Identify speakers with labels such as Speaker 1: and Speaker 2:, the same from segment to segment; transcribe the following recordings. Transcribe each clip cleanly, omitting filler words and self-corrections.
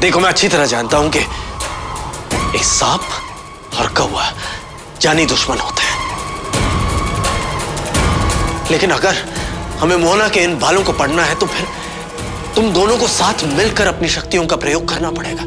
Speaker 1: देखो, मैं अच्छी तरह जानता हूं कि एक सांप और कौवा जानी दुश्मन होते हैं, लेकिन अगर हमें मोहना के इन बालों को पढ़ना है तो फिर तुम दोनों को साथ मिलकर अपनी शक्तियों का प्रयोग करना पड़ेगा।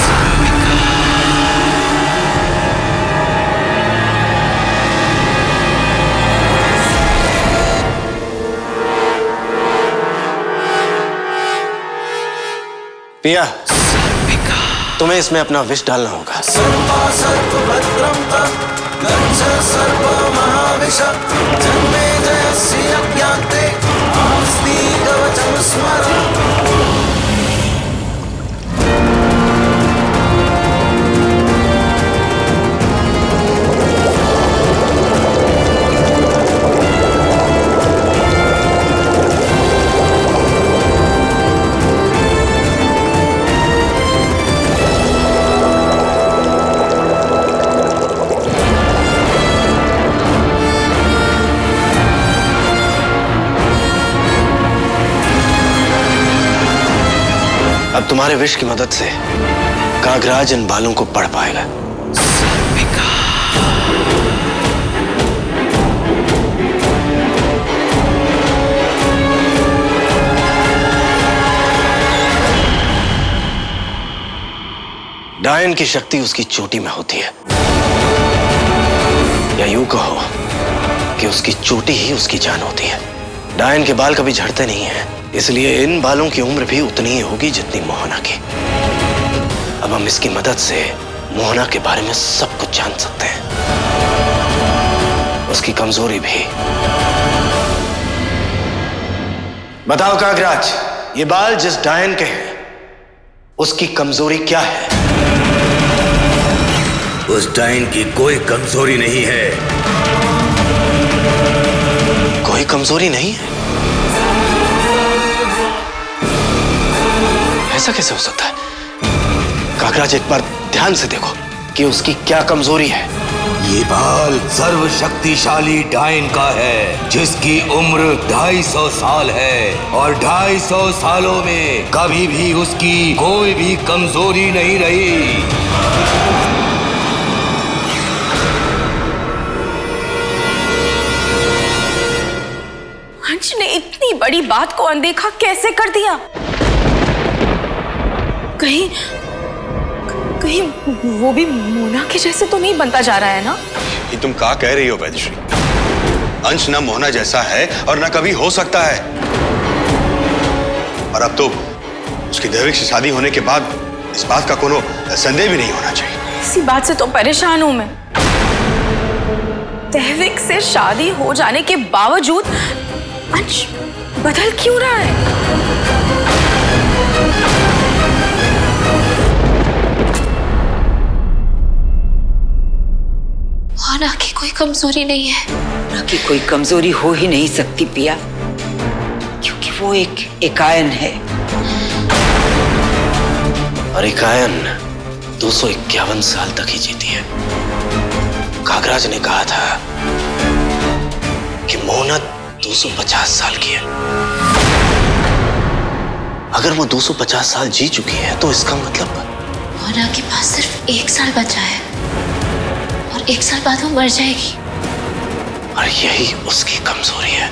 Speaker 1: पिया, तुम्हें इसमें अपना विष डालना होगा। अब तुम्हारे विष की मदद से कागराज इन बालों को पढ़ पाएगा। डायन की शक्ति उसकी चोटी में होती है, या यूं कहो कि उसकी चोटी ही उसकी जान होती है। डायन के बाल कभी झड़ते नहीं हैं, इसलिए इन बालों की उम्र भी उतनी ही होगी जितनी मोहना की। अब हम इसकी मदद से मोहना के बारे में सब कुछ जान सकते हैं, उसकी कमजोरी भी। बताओ कागराज, ये बाल जिस डायन के हैं उसकी कमजोरी क्या है?
Speaker 2: उस डायन की कोई कमजोरी नहीं है।
Speaker 1: कोई कमजोरी नहीं है? ऐसा कैसे हो सकता है? कागराज, एक बार ध्यान से देखो कि उसकी क्या कमजोरी है।
Speaker 2: ये बाल सर्वशक्तिशाली डायन का है, जिसकी उम्र 250 साल है, और 250 सालों में कभी भी उसकी कोई भी कमजोरी नहीं रही।
Speaker 3: अंश ने इतनी बड़ी बात को अनदेखा कैसे कर दिया? कहीं वो भी मोना के जैसे तो नहीं बनता जा रहा है ना?
Speaker 4: ये तुम क्या कह रही हो वैदश्री? अंश ना मोहना जैसा है और ना कभी हो सकता है। और अब तो उसकी दैविक से शादी होने के बाद इस बात का कोनो संदेह भी नहीं होना चाहिए।
Speaker 3: इसी बात से तो परेशान हूं मैं। दैविक से शादी हो जाने के बावजूद अंश बदल क्यों रहा है?
Speaker 5: मोहना की कोई कमजोरी नहीं है।
Speaker 6: मोहना की कोई कमजोरी हो ही नहीं सकती पिया, क्योंकि वो एक एकायन है।
Speaker 1: और एकायन 251 साल तक ही जीती है। कागराज ने कहा था कि मोहना 250 साल की है। अगर वो 250 साल जी चुकी है तो इसका मतलब
Speaker 5: मोहना के पास सिर्फ 1 साल बचा है, और 1 साल बाद वो मर जाएगी।
Speaker 1: और यही उसकी कमजोरी है।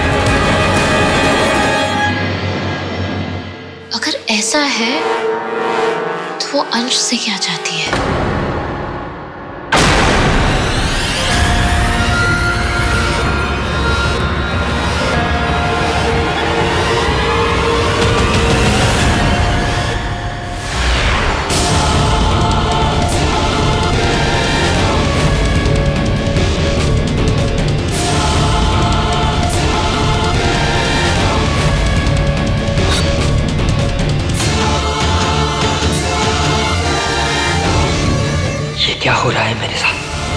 Speaker 5: अगर ऐसा है तो वो अंश से क्या चाहती है?
Speaker 6: क्या हो रहा है मेरे साथ?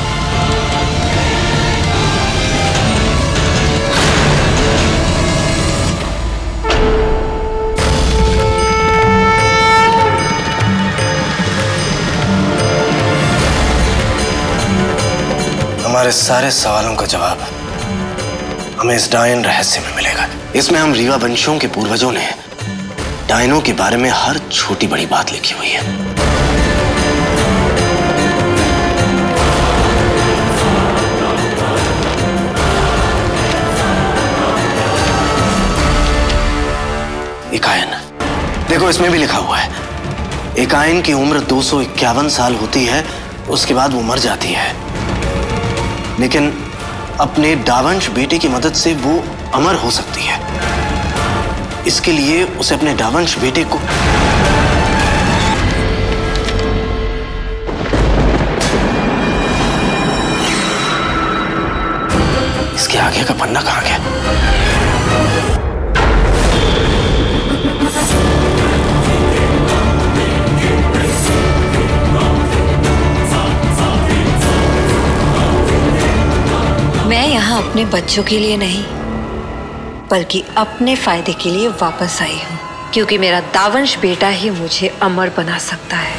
Speaker 1: हमारे सारे सवालों का जवाब हमें इस डायन रहस्य में मिलेगा। इसमें हम रीवा वंशियों के पूर्वजों ने डायनों के बारे में हर छोटी बड़ी बात लिखी हुई है। इकायन, देखो इसमें भी लिखा हुआ है, इकायन की उम्र 251 साल होती है, उसके बाद वो मर जाती है। लेकिन अपने डावंश बेटे की मदद से वो अमर हो सकती है। इसके लिए उसे अपने डावंश बेटे को इसके आगे का पन्ना कहां गया?
Speaker 7: मैं यहाँ अपने बच्चों के लिए नहीं बल्कि अपने फायदे के लिए वापस आई हूँ, क्योंकि मेरा दावंश बेटा ही मुझे अमर बना सकता है।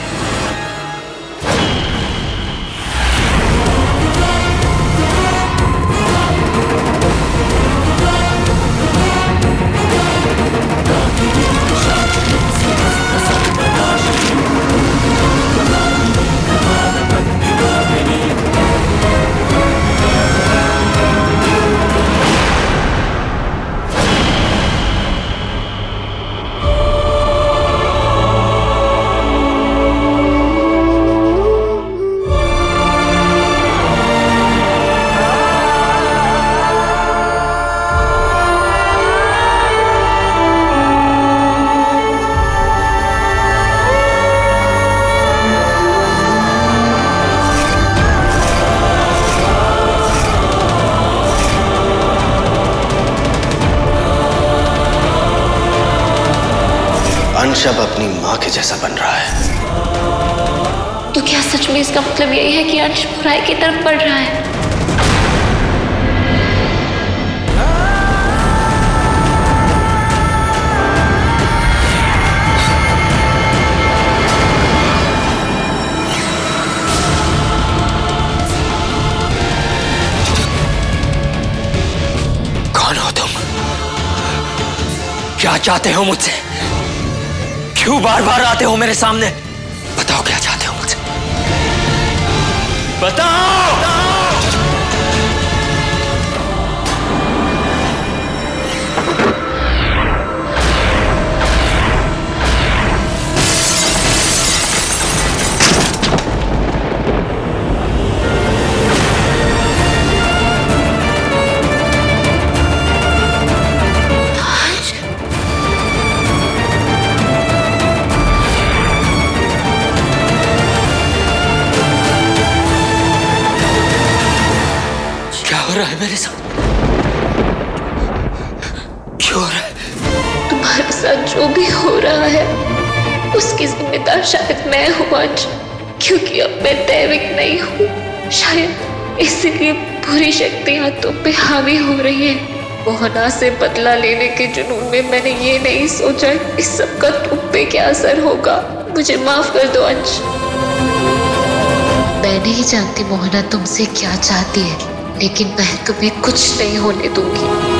Speaker 7: अंश अब अपनी माँ के जैसा बन रहा है।
Speaker 5: तो क्या सच में इसका मतलब यही है कि अंश बुराई की तरफ बढ़ रहा है?
Speaker 1: कौन हो तुम? क्या चाहते हो मुझसे? क्यों बार बार आते हो मेरे सामने? बताओ क्या चाहते हो मुझसे? बताओ! रहा है मेरे साथ? क्यों हो रहा है?
Speaker 5: तुम्हारे साथ जो भी हो रहा है उसकी जिम्मेदार शायद मैं हूँ अंश, क्योंकि अब मैं दैविक नहीं हूँ। शायद इसलिए बुरी शक्तियां तुम पे हावी हो रही है। मोहना से बदला लेने के जुनून में मैंने ये नहीं सोचा इस सब का तुम पे क्या असर होगा। मुझे माफ कर दो अंश। मैं नहीं जानती मोहना तुमसे क्या चाहती है, लेकिन मैं तुम्हें कुछ नहीं होने दूंगी।